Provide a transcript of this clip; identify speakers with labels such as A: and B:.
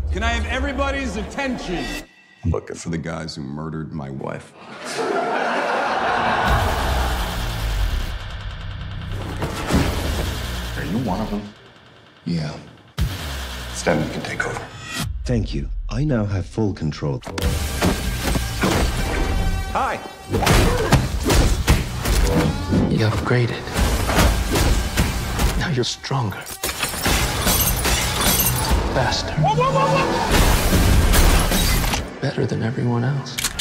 A: Can I have everybody's attention?
B: I'm looking for the guys who murdered my wife.
C: Are you one of them?
B: Yeah.
C: Stanley can take over.
D: Thank you. I now have full control.
B: Hi.
E: You upgraded. Now you're stronger. Faster. Better than everyone else.